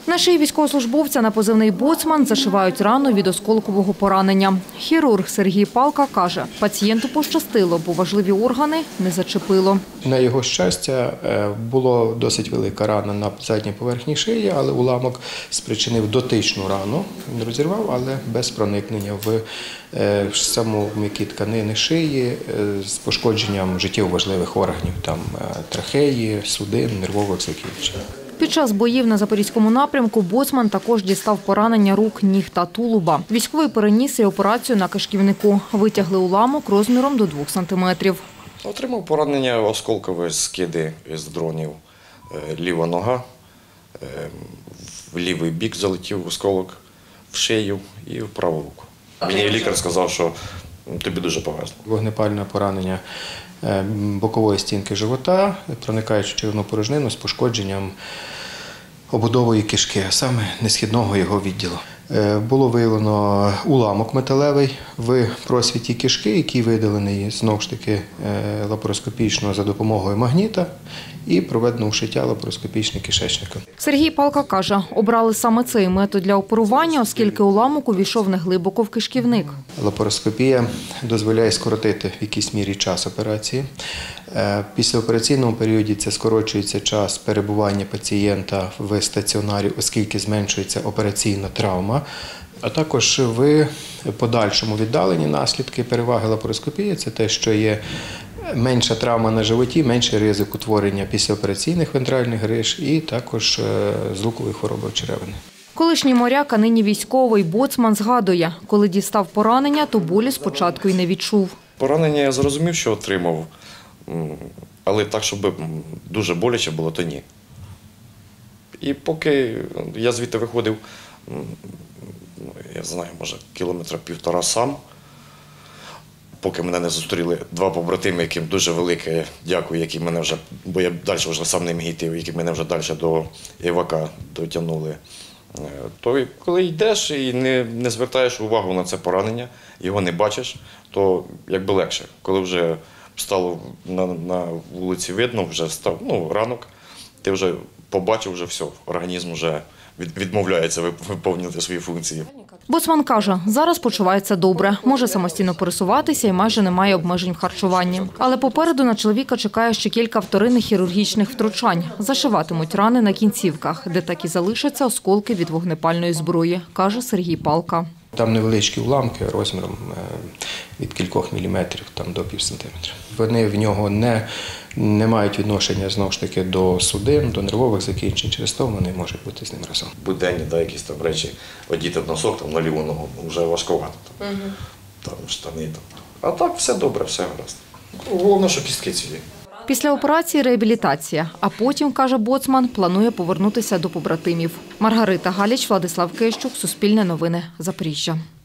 На шиї військовослужбовця на позивний «Боцман» зашивають рану від осколкового поранення. Хірург Сергій Палка каже, пацієнту пощастило, бо важливі органи не зачепило. На його щастя, була досить велика рана на задній поверхні шиї, але уламок спричинив дотичну рану. Він розірвав, але без проникнення в саму м'які тканини шиї з пошкодженням життєво важливих органів, там трахеї, судин, нервових закінчень. Під час боїв на Запорізькому напрямку «Боцман» також дістав поранення рук, ніг та тулуба. Військовий переніс і операцію на кишківнику. Витягли уламок розміром до 2 сантиметрів. Отримав поранення осколкові скиди з дронів. Ліва нога, в лівий бік залетів осколок, в шию і в праву руку. Мені лікар сказав, що тобі дуже повезло. Вогнепальне поранення бокової стінки живота, проникаючи в черевну порожнину з пошкодженням обудової кишки, а саме несхідного його відділу. Було виявлено уламок металевий в просвіті кишки, який видалений знову ж таки лапароскопічно за допомогою магніта і проведено ушиття лапароскопічне кишечника. Сергій Палка каже, обрали саме цей метод для оперування, оскільки уламок увійшов неглибоко в кишківник. Лапароскопія дозволяє скоротити в якійсь мірі час операції. В післяопераційному періоді це скорочується час перебування пацієнта в стаціонарі, оскільки зменшується операційна травма. А також в подальшому віддалені наслідки переваги лапароскопії – це те, що є менша травма на животі, менший ризик утворення післяопераційних вентральних гриж і також злукової хвороби черевини. Колишній моряк, а нині військовий, «Боцман» згадує, коли дістав поранення, то болі спочатку й не відчув. Поранення я зрозумів, що отримав, але так, щоб дуже боляче було, то ні. І поки я звідти виходив, я знаю, може, 1,5 кілометра сам, поки мене не зустріли 2 побратими, яким дуже велике дякую, які мене вже, бо я далі вже сам не міг йти, які мене вже далі до Івака дотягнули. То коли йдеш і не звертаєш увагу на це поранення, його не бачиш, то якби легше. Коли вже стало на вулиці видно, вже став ранок, ти вже побачив, вже все, організм вже відмовляється виповнювати свої функції. «Боцман» каже, зараз почувається добре, може самостійно пересуватися і майже немає обмежень в харчуванні. Але попереду на чоловіка чекає ще кілька вторинних хірургічних втручань. Зашиватимуть рани на кінцівках, де так і залишаться осколки від вогнепальної зброї, каже Сергій Палка. Там невеличкі уламки розміром від кількох міліметрів до пів сантиметра. Вони в нього не мають відношення, знову ж таки, до судин, до нервових закінчень, через то вони можуть бути з ним разом. Буденні, якісь там речі, одіти в носок на ліву ногу, вже важковато. Там штани. А так все добре, все гаразд. Головне, що кістки цілі. Після операції реабілітація, а потім, каже «Боцман», планує повернутися до побратимів. Маргарита Галіч, Владислав Кищук, Суспільне новини, Запоріжжя.